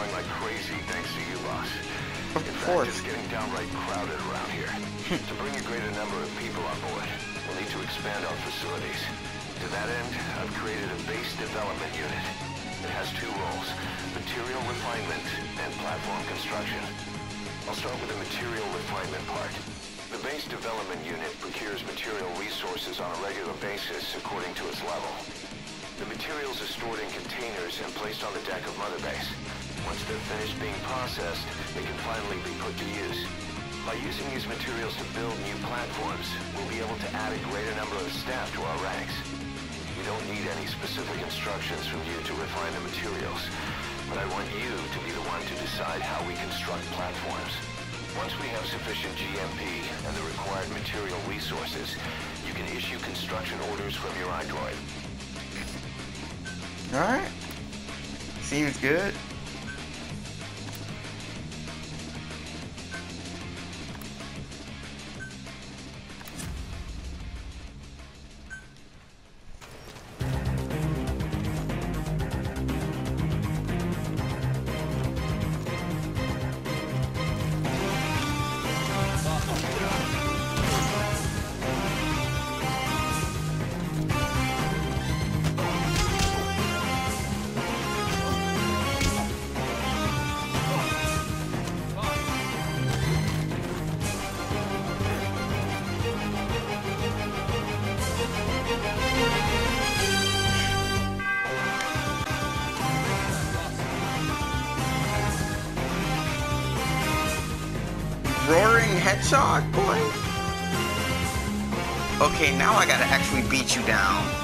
growing like crazy thanks to you, boss. Of In course. fact, it's getting downright crowded around here. To bring a greater number of people on board, we'll need to expand our facilities. To that end, I've created a base development unit. It has two roles, material refinement and platform construction. I'll start with the material refinement part. The base development unit procures material resources on a regular basis according to its level. The materials are stored in containers and placed on the deck of Mother Base. Once they're finished being processed, they can finally be put to use. By using these materials to build new platforms, we'll be able to add a greater number of staff to our ranks. You don't need any specific instructions from you to refine the materials, but I want you to be the one to decide how we construct platforms. Once we have sufficient GMP and the required material resources, you can issue construction orders from your iDroid. Alright. Seems good. Roaring Hedgehog, boy? Okay, now I gotta actually beat you down.